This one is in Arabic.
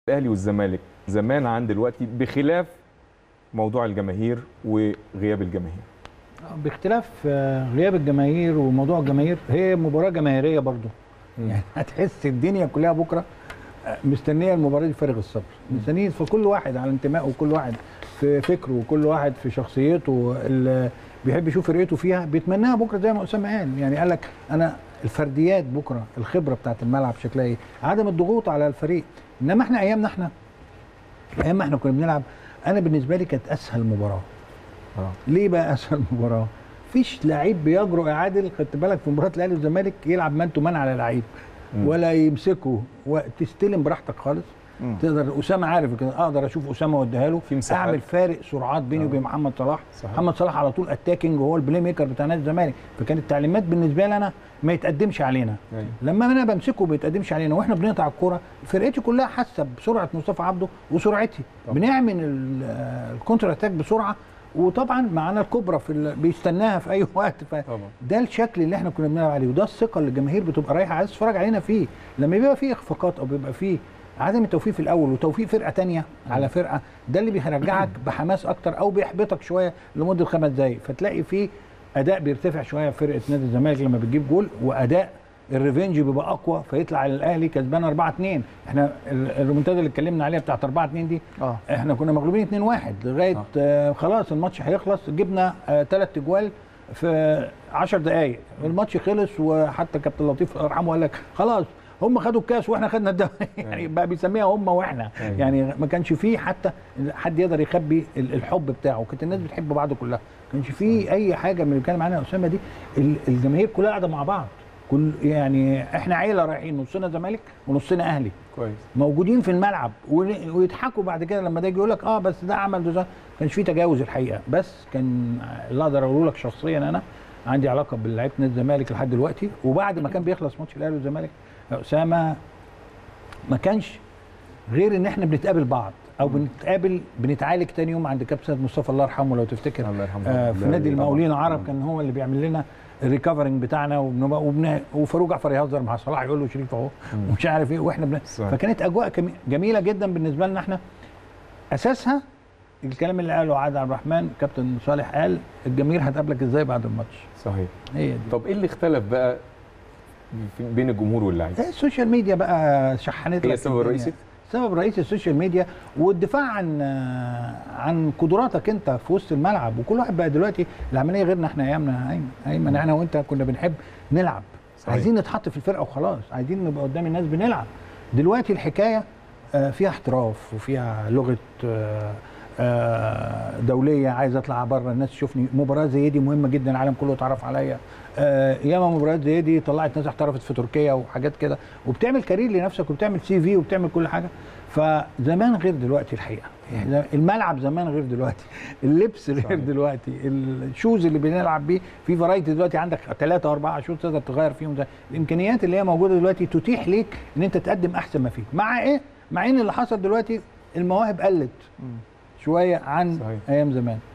الاهلي والزمالك زمان عن دلوقتي بخلاف موضوع الجماهير وغياب الجماهير؟ باختلاف غياب الجماهير وموضوع الجماهير، هي مباراه جماهيريه برضو. يعني هتحس الدنيا كلها بكره مستنيه المباراه دي فارغ الصبر، مستنيه في كل واحد على انتمائه وكل واحد في فكره وكل واحد في شخصيته اللي بيحب يشوف فرقته فيها بيتمناها بكره زي ما اسامه قال. يعني قال لك انا الفرديات بكره، الخبره بتاعت الملعب شكلها ايه، عدم الضغوط على الفريق. انما احنا ايام ما احنا كنا بنلعب، انا بالنسبه لي كانت اسهل مباراه. ليه بقى اسهل مباراه؟ مفيش لعيب بيجرؤ يعادل، خدت بالك في مباراه الاهلي والزمالك يلعب مان تو مان على لعيب ولا يمسكه وتستلم براحتك خالص. تقدر اسامه عارف كده، اقدر اشوف اسامه واديها له، اعمل فارق سرعات بيني وبين محمد صلاح. صحيح. محمد صلاح على طول اتاكينج وهو البلاي ميكر بتاع نادي الزمالك، فكانت التعليمات بالنسبه لي انا ما يتقدمش علينا. لما انا بمسكه ما يتقدمش علينا واحنا بنقطع الكوره، فرقتي كلها حاسه بسرعه مصطفى عبده وسرعتي. بنعمل الكونتر اتاك بسرعه، وطبعا معانا الكبرى بيستناها في اي وقت. فده الشكل اللي احنا كنا بنلعب عليه، وده الثقه اللي الجماهير بتبقى رايحه عايز تتفرج علينا فيه. لما بيبقى فيه اخفاقات او بيبقى فيه عدم التوفيق في الاول وتوفيق فرقه ثانيه على فرقه، ده اللي بيرجعك بحماس اكتر او بيحبطك شويه لمده 5 دقائق، فتلاقي فيه اداء بيرتفع شويه في فرقه نادي الزمالك لما بتجيب جول، واداء الريفنج بيبقى اقوى، فيطلع الاهلي كسبان 4-2. احنا الريمونتادا اللي اتكلمنا عليها بتاعت 4-2 دي احنا كنا مغلوبين 2-1 لغايه خلاص الماتش هيخلص، جبنا 3 اجوال في 10 دقائق، الماتش خلص. وحتى كابتن لطيف الله يرحمه قال لك خلاص هم خدوا الكاس واحنا خدنا الدوري. يعني بقى بيسميها هم واحنا. يعني ما كانش فيه حتى حد يقدر يخبي الحب بتاعه، كانت الناس بتحب بعض كلها، ما كانش فيه اي حاجه من اللي بيتكلم عنها اسامه دي. الجماهير كلها قاعده مع بعض، يعني احنا عيله رايحين، نصنا زمالك ونصنا اهلي كويس موجودين في الملعب، ويضحكوا بعد كده لما ده يجي يقول لك بس ده عمل ده. ما كانش فيه تجاوز الحقيقه، بس كان اللي اقدر اقوله لك شخصيا انا عندي علاقه بلعيبه نادي الزمالك لحد دلوقتي. وبعد ما كان بيخلص ماتش الاهلي والزمالك يا اسامه ما كانش غير ان احنا بنتقابل بعض او بنتعالج تاني يوم عند كابتن مصطفى الله يرحمه لو تفتكر. الله يرحمه. في نادي المقاولين العرب كان هو اللي بيعمل لنا الريكفرنج بتاعنا، وفاروق جعفر يهزر مع صلاح يقول له شريف اهو ومش عارف ايه، واحنا فكانت اجواء جميله جدا بالنسبه لنا احنا. اساسها الكلام اللي قاله عادل عبد الرحمن، كابتن صالح قال الجماهير هتقابلك ازاي بعد الماتش. صحيح. هي دي. طب ايه اللي اختلف بقى بين الجمهور واللاعبين؟ السوشيال ميديا بقى شحنت هي السبب الرئيسي؟ السبب الرئيسي السوشيال ميديا، والدفاع عن قدراتك انت في وسط الملعب. وكل واحد بقى دلوقتي العمليه غيرنا. احنا ايامنا ايمن احنا وانت كنا بنحب نلعب. صحيح. عايزين نتحط في الفرقه وخلاص، عايزين نبقى قدام الناس بنلعب. دلوقتي الحكايه فيها احتراف وفيها لغه دوليه، عايز اطلع بره الناس تشوفني. مباراه زي دي مهمه جدا، العالم كله اتعرف عليا. ياما مباريات زي دي طلعت ناس احترفت في تركيا وحاجات كده، وبتعمل كارير لنفسك وبتعمل سي في وبتعمل كل حاجه. فزمان غير دلوقتي الحقيقه، الملعب زمان غير دلوقتي، اللبس غير دلوقتي، الشوز اللي بنلعب بيه في فرايتي دلوقتي، عندك 3 و4 شوز تقدر تغير فيهم. ده الامكانيات اللي هي موجوده دلوقتي تتيح ليك ان انت تقدم احسن ما فيك. مع ايه؟ مع ان اللي حصل دلوقتي المواهب قلت شويه عن ايام زمان.